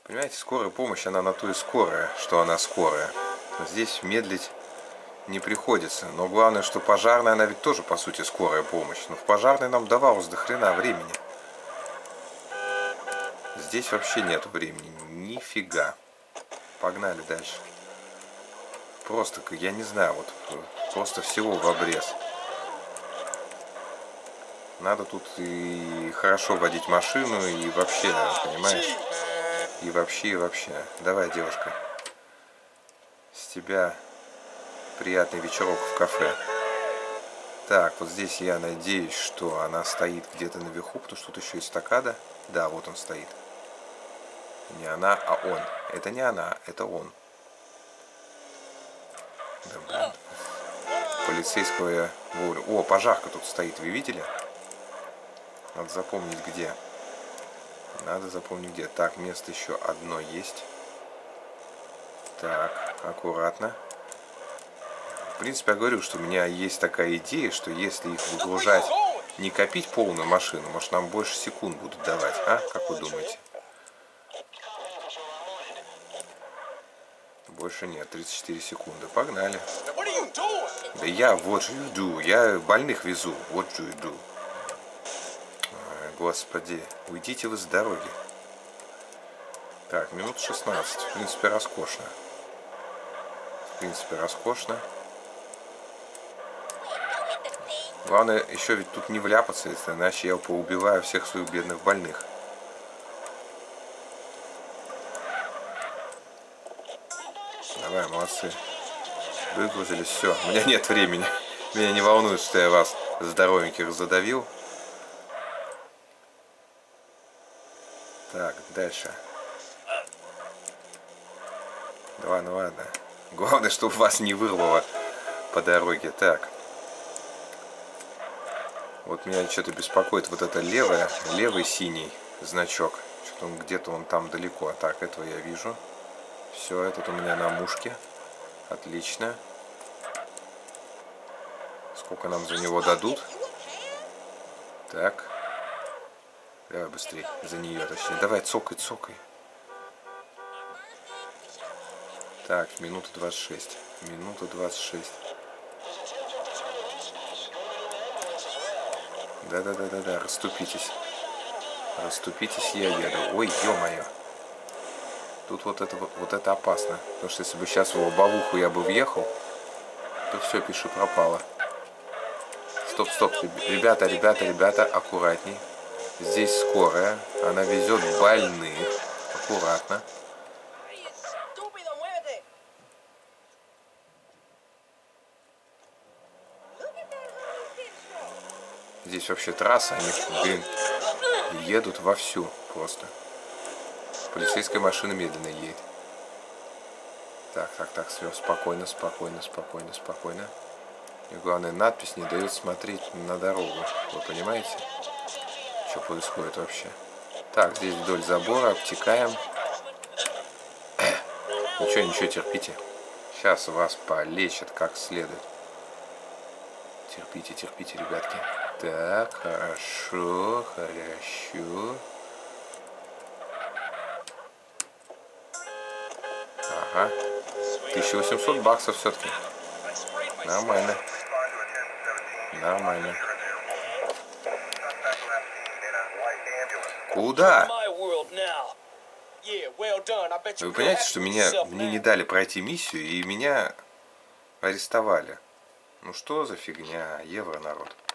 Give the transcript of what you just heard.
Понимаете, скорая помощь, она на то и скорая, что она скорая. Здесь медлить не приходится. Но главное, что пожарная, она ведь тоже, по сути, скорая помощь. Но в пожарной нам давалось до хрена времени. Здесь вообще нету времени. Нифига. Погнали дальше. Просто, я не знаю, вот просто всего в обрез. Надо тут и хорошо водить машину, и вообще, понимаешь? И вообще, и вообще. Давай, девушка. С тебя приятный вечерок в кафе. Так, вот здесь я надеюсь, что она стоит где-то наверху, потому что тут еще эстакада. Да, вот он стоит. Не она, а он. Это не она, это он. Да, блин. Полицейского я вовремя. О, пожарка тут стоит, вы видели? Надо запомнить где. Надо запомнить где. Так, место еще одно есть. Так, аккуратно. В принципе, я говорю, что у меня есть такая идея, что если их выгружать, не копить полную машину, может нам больше секунд будут давать, а? Как вы думаете? Больше нет, 34 секунды. Погнали. Да я what you do. Я больных везу. What do you do? Ой, господи, уйдите вы с дороги. Так, минут 16. В принципе, роскошно. В принципе, роскошно. Главное, еще ведь тут не вляпаться, если иначе я поубиваю всех своих бедных больных. Давай, молодцы. Выгрузились, все. У меня нет времени. Меня не волнует, что я вас здоровеньких задавил. Так, дальше. Давай, ну ладно. Главное, чтобы вас не вырвало по дороге. Так. Вот меня что-то беспокоит вот это левый синий значок. Что-то он где-то он там далеко. Так, этого я вижу. Все, этот у меня на мушке. Отлично. Сколько нам за него дадут? Так. Давай быстрее. За нее, точнее. Давай, цокай, цокай. Так, минута 26. Минута 26. Да, расступитесь. Расступитесь, я еду. Ой, ё-моё. Тут вот это опасно. Потому что если бы сейчас в лобовуху я бы въехал, то все, пиши, пропало. Стоп, стоп. Ребята, аккуратней. Здесь скорая. Она везет больных. Аккуратно. Здесь вообще трасса, они, блин, едут вовсю просто. Полицейская машина медленно едет. Так, все, спокойно. И главное, надпись не дает смотреть на дорогу. Вы понимаете, что происходит вообще? Так, здесь вдоль забора обтекаем. Ничего, терпите. Сейчас вас полечат как следует. Терпите, ребятки. Так, хорошо. Ага. 1800 баксов все-таки. Нормально. Куда? Вы понимаете, что мне не дали пройти миссию, и меня арестовали. Ну что за фигня, евро, народ.